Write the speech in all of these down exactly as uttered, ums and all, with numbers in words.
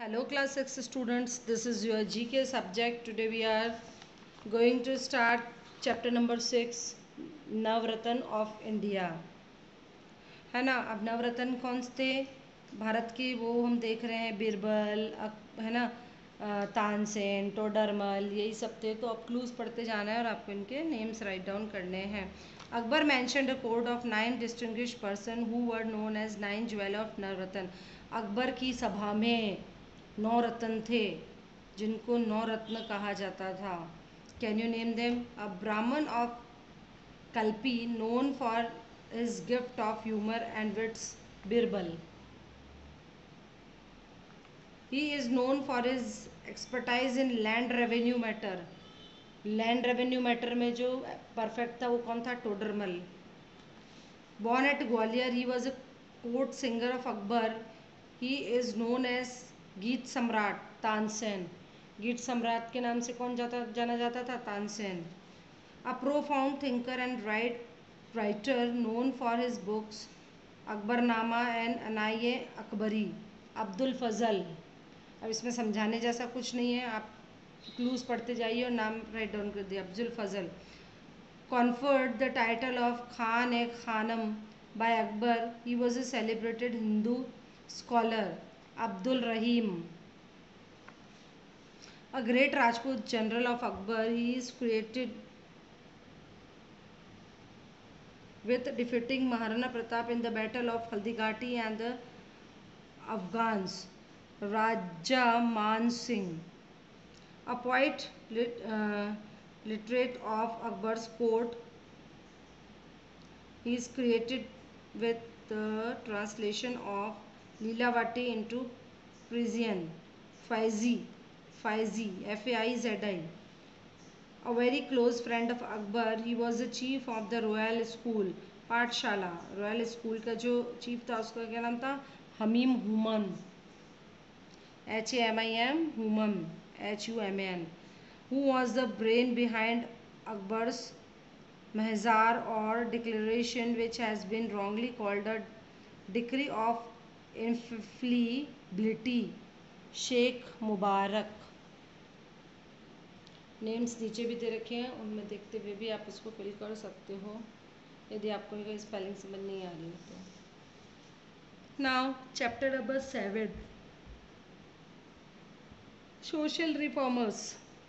Hello class six students, this is your G K subject. Today we are going to start chapter number six, Navratna of India. है ना। अब नवरत्न कौन से थे भारत के, वो हम देख रहे हैं। बीरबल, है ना, तानसेन, टोडरमल, यही सब थे। तो अब क्लूज पढ़ते जाना है और आपको इनके नेम्स राइट डाउन करने हैं। Akbar mentioned a court of nine distinguished person who were known as nine jewel of Navratna. Akbar की सभा में नौ रत्न थे जिनको नौ रत्न कहा जाता था। Can you name them? A Brahmin of Kalpi known for his gift of humor and wits, Birbal. He is known for his expertise in land revenue matter. Land revenue matter में जो परफेक्ट था वो कौन था? Todarmal. Born at Gwalior, he was a court singer of Akbar. He is known as गीत सम्राट तानसेन. गीत सम्राट के नाम से कौन जाता जाना जाता था? Tansen. A profound thinker and write, writer known for his books Akbarnama and Ain-i Akbari, Abdul Fazal. अब इसमें समझाने जैसा कुछ नहीं है, आप क्लूज पढ़ते जाइए और नाम राइट डाउन कर दिए. Abdul Fazal. Conferred the title of Khan e Khanam by Akbar. He was a celebrated Hindu scholar. Abdul Rahim. A great Rajput general of Akbar. He is created with defeating Maharana Pratap in the battle of Haldighati and the Afghans. Raja Man Singh. A poet, lit, uh, literate of Akbar's court. He is created with the translation of Leelavati into Persian. Faizi. Faizi. F A I Z I. A very close friend of Akbar. He was the chief of the royal school, पाठशाला. Royal school का जो chief था उसका क्या नाम था? Hamim Humam. H A M I M Humam, H U M N. Who was the brain behind Akbar's Mahzar और declaration which has been wrongly called the decree of infallibility. Shaikh Mubarak. Names नीचे भी दे रखे हैं, उनमें देखते हुए भी आप इसको फिल कर सकते हो यदि आपको इनका स्पेलिंग समझ नहीं आ रही हो तो. Now chapter number seven, social reformers.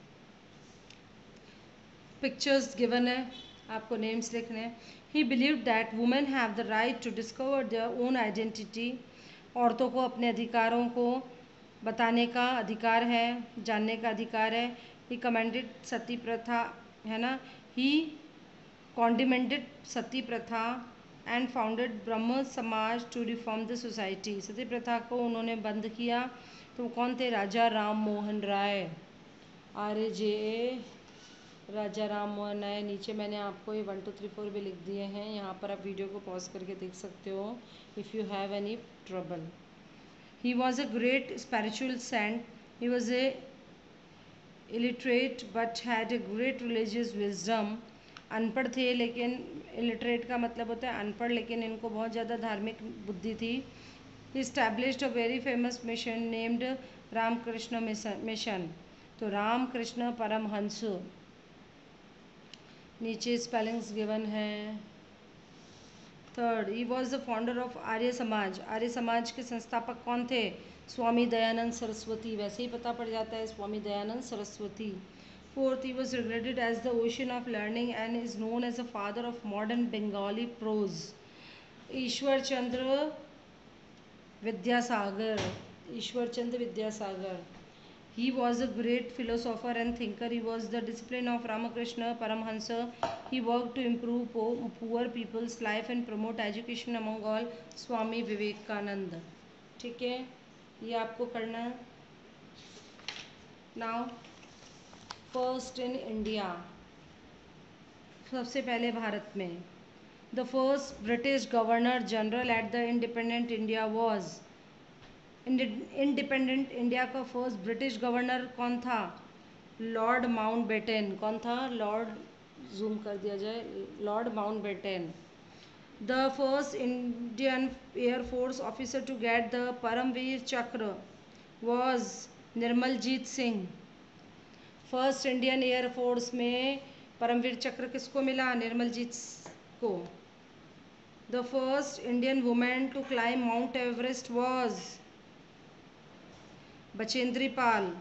Pictures given है, आपको नेम्स लिखने हैं. He believe that women have the right to discover their own identity. औरतों को अपने अधिकारों को बताने का अधिकार है, जानने का अधिकार है. ही कमेंडेड सती प्रथा, है ना. ही कॉन्डिमेंटेड सती प्रथा and founded Brahmo Samaj to reform the society. Sati प्रथा को उन्होंने बंद किया. तो कौन थे? Raja Ram Mohan Roy. R A J A Raja Ram Mohan Roy. नीचे मैंने आपको ये वन टू थ्री फोर भी लिख दिए हैं, यहाँ पर आप वीडियो को पॉज करके देख सकते हो if you have any trouble. He was a great spiritual saint. He was a illiterate but had a great religious wisdom. अनपढ़ थे लेकिन, illiterate का मतलब होता है अनपढ़, लेकिन इनको बहुत ज़्यादा धार्मिक बुद्धि थी. He established a very famous mission named Ramakrishna mission. तो रामकृष्ण परमहंस. नीचे स्पेलिंग्स गिवन है. Third, he was the founder of Arya Samaj. Arya समाज के संस्थापक कौन थे? स्वामी दयानंद सरस्वती. वैसे ही पता पड़ जाता है, Swami Dayanand Saraswati. Fourth, he was regarded as the ocean of learning and is known as the father of modern Bengali prose. Ishwar Chandra Vidyasagar. Ishwar Chandra Vidyasagar. He was a great philosopher and thinker. He was the disciple of Ramakrishna Paramhansa. He worked to improve poor people's life and promote education among all. Swami Vivekananda. ठीक है, ये आपको करना है. Now first in India. सबसे पहले भारत में the first British governor general at the independent India was. Independent India का फर्स्ट ब्रिटिश गवर्नर कौन था? Lord Mountbatten. कौन था? लॉर्ड, जूम कर दिया जाए, lord Mountbatten. The first Indian air force officer to get the Paramvir Chakra was Nirmaljit Singh. First Indian air force में परमवीर चक्र किसको मिला? निर्मलजीत को। The first Indian women to climb Mount Everest was Bachendri Pal.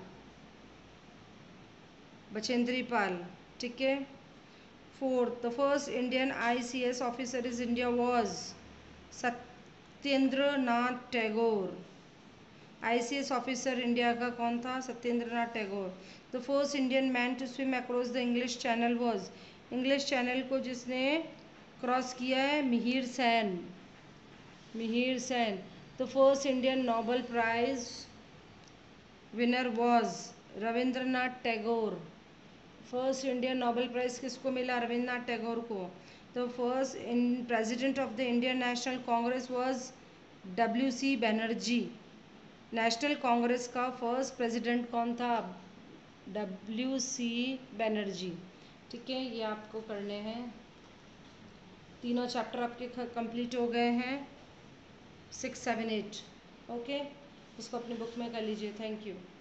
Bachendri Pal, ठीक है। Fourth, the first Indian I C S officer is India was Satyendra Nath Tagore. I C S officer India का कौन था? Satyendra Nath Tagore. The first Indian man to swim across the English channel was, English channel को जिसने cross किया है, Mihir Sen. Mihir Sen. The first Indian Nobel prize winner was Rabindranath Tagore. First Indian Nobel prize किसको मिला? रविंद्रनाथ टैगोर को। The first in president of the Indian National Congress was W C Banerjee. National Congress का first president कौन था? डब्ल्यू सी बैनर्जी, ठीक है। ये आपको करने हैं। तीनों चैप्टर आपके कंप्लीट हो गए हैं, सिक्स सेवन एट। ओके, इसको अपनी बुक में कर लीजिए। Thank you.